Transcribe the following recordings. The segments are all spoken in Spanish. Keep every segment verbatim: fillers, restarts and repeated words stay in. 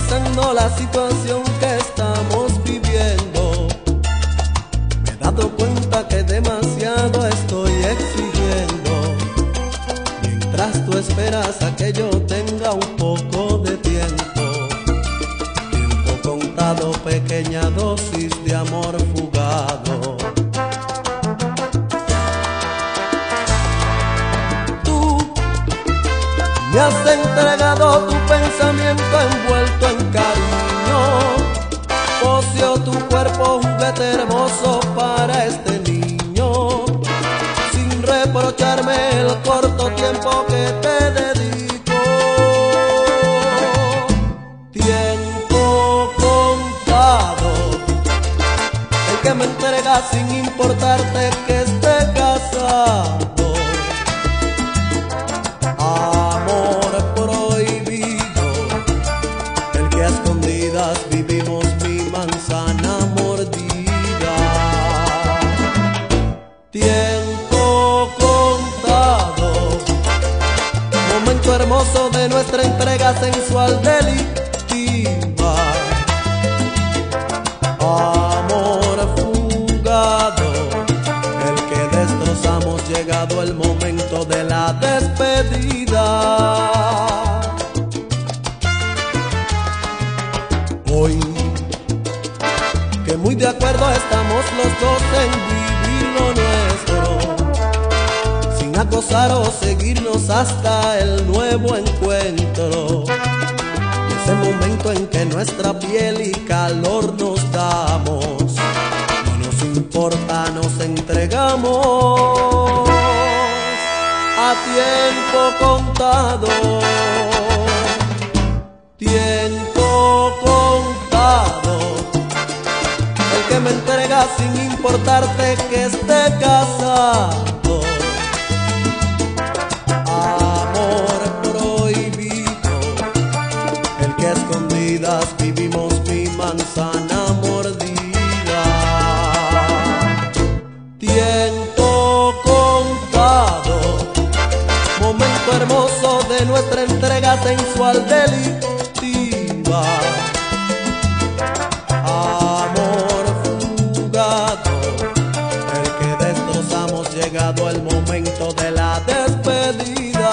analizando la situación que estamos viviendo, me he dado cuenta que demasiado estoy exigiendo. Mientras tú esperas a que yo tenga un poco de tiempo, tiempo contado, pequeña dosis de amor fugado. Me has entregado tu pensamiento envuelto en cariño, poseó tu cuerpo juguete hermoso para este niño, sin reprocharme el corto tiempo que te dedico. Tiempo contado, el que me entregas sin importarte que esté casado. Vivimos mi manzana mordida. Tiempo contado, momento hermoso de nuestra entrega sensual delictiva. Amor fugado, el que destrozamos, llegado el momento de la despedida. Hoy, que muy de acuerdo estamos los dos en vivir lo nuestro, sin acosar o seguirnos hasta el nuevo encuentro, ese momento en que nuestra piel y calor nos damos, no nos importa, nos entregamos a tiempo contado. Tiempo contado, el que me entrega sin importarte que esté casado. Amor prohibido, el que a escondidas vivimos mi manzana mordida. Tiempo contado, momento hermoso de nuestra entrega sensual delictiva. Amor fugado, el que destrozamos, llegado el momento de la despedida.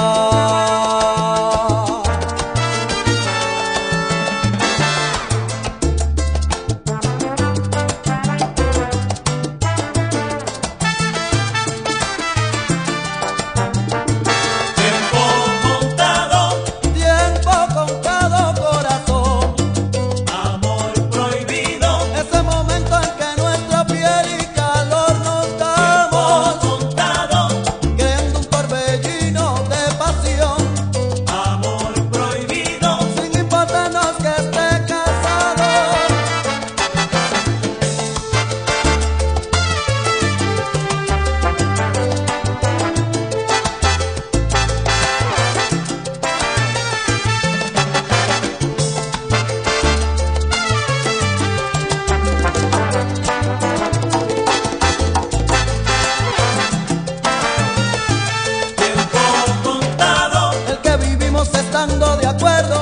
Estando de acuerdo,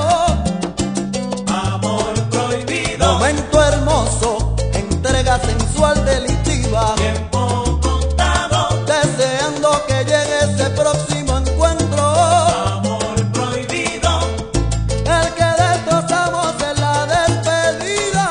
amor prohibido, momento hermoso, entrega sensual delictiva. Tiempo contado, deseando que llegue ese próximo encuentro. Amor prohibido, el que destrozamos en la despedida.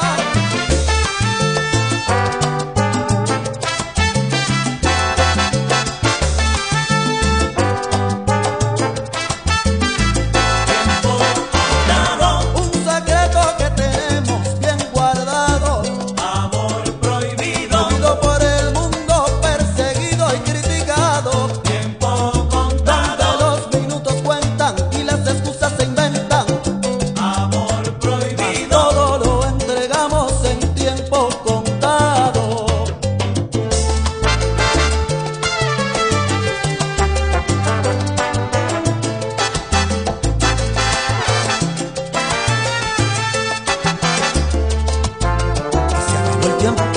tiempo.